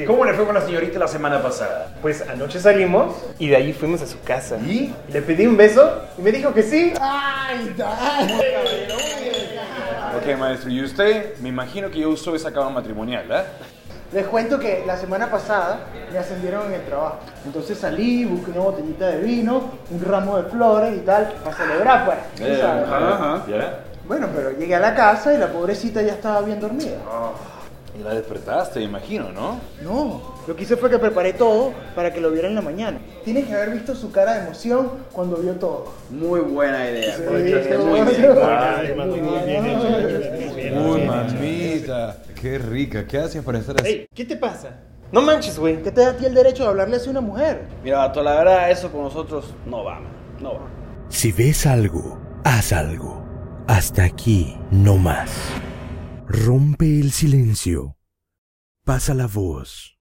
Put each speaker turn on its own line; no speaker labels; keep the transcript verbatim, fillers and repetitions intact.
¿cómo le fue con la señorita la semana pasada?
Pues anoche salimos y de ahí fuimos a su casa.
¿Y?
Le pedí un beso y me dijo que sí.
¡Ay, dale!
Ok, maestro, ¿y usted? Me imagino que ya usó esa cama matrimonial, ¿eh?
Les cuento que la semana pasada me ascendieron en el trabajo. Entonces salí, busqué una botellita de vino, un ramo de flores y tal, para celebrar, pues. ¿tú sabes?
Ajá, ¿ya?
Bueno, pero llegué a la casa y la pobrecita ya estaba bien dormida.
Y la despertaste, me imagino, ¿no?
No, lo que hice fue que preparé todo para que lo viera en la mañana. Tienes que haber visto su cara de emoción cuando vio todo.
Muy buena idea.
Sí,
Muy bien.
Uy, mamita, qué rica. ¿Qué haces para estar así?
Ey, ¿qué te pasa? No manches, güey.
¿Qué te da a ti el derecho de hablarle así a una mujer?
Mira, vato, la verdad, eso con nosotros no va, no va.
Si ves algo, haz algo. Hasta aquí, no más. Rompe el silencio. Pasa la voz.